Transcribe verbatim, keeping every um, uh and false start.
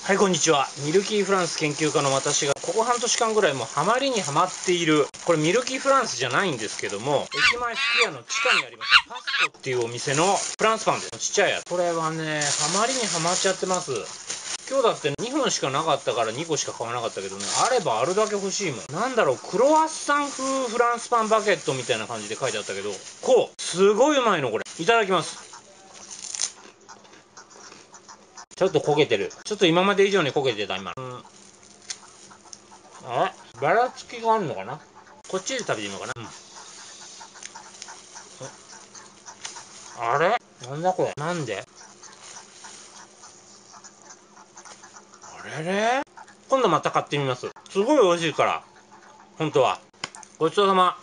はい、こんにちは。ミルキーフランス研究家の私が、ここ半年間ぐらいもうハマりにハマっている、これミルキーフランスじゃないんですけども、駅前すき家の地下にあります、パスコっていうお店のフランスパンです。ちっちゃいやつ。これはね、ハマりにハマっちゃってます。今日だってにほんしかなかったからにこしか買わなかったけどね、あればあるだけ欲しいもん。なんだろう、クロワッサン風フランスパンバケットみたいな感じで書いてあったけど、こう、すごいうまいのこれ。いただきます。ちょっと焦げてる。ちょっと今まで以上に焦げてた、今。うん。あればらつきがあるのかな。こっちで食べてみようかな。うん。あれなんだこれ。なんであれれ今度また買ってみます。すごい美味しいから。本当は。ごちそうさま。